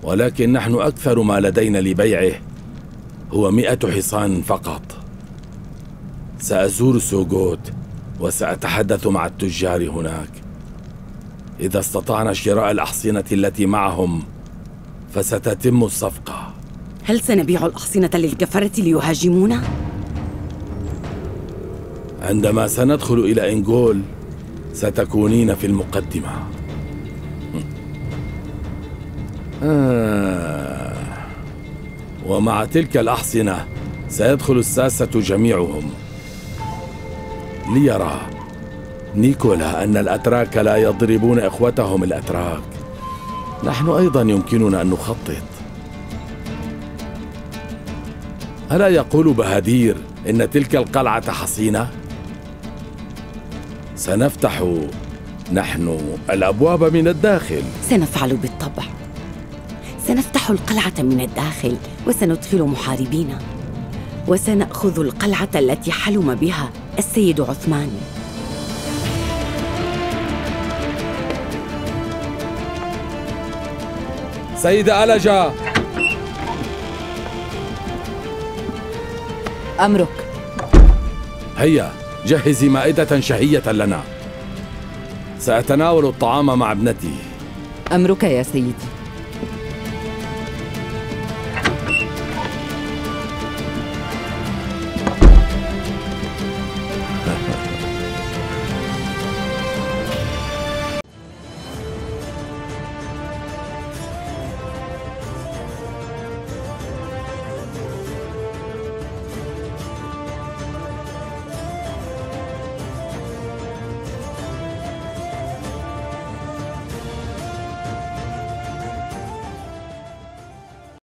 ولكن نحن أكثر ما لدينا لبيعه هو 100 حصان فقط. سأزور سوغوت وسأتحدث مع التجار هناك. إذا استطعنا شراء الأحصنة التي معهم فستتم الصفقة. هل سنبيع الأحصنة للكفرة ليهاجمونا؟ عندما سندخل إلى إنغول ستكونين في المقدمة. ومع تلك الأحصنة سيدخل الساسة جميعهم ليرى نيكولا أن الأتراك لا يضربون إخوتهم الأتراك. نحن أيضا يمكننا أن نخطط. ألا يقول بهادير إن تلك القلعة حصينة؟ سنفتح نحن الأبواب من الداخل. سنفعل بالطبع. سنفتح القلعة من الداخل وسندخل محاربين، وسنأخذ القلعة التي حلم بها السيد عثمان. سيدة ألجا، أمرك. هيا جهزي مائدة شهية لنا. سأتناول الطعام مع ابنتي. أمرك يا سيدي.